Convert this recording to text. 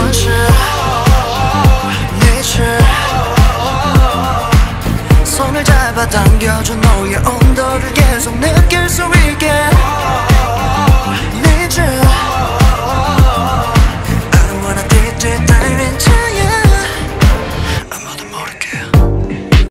want you, need you. 손을 잡아당겨줘 너의 온도를 계속 느낄 수 있게.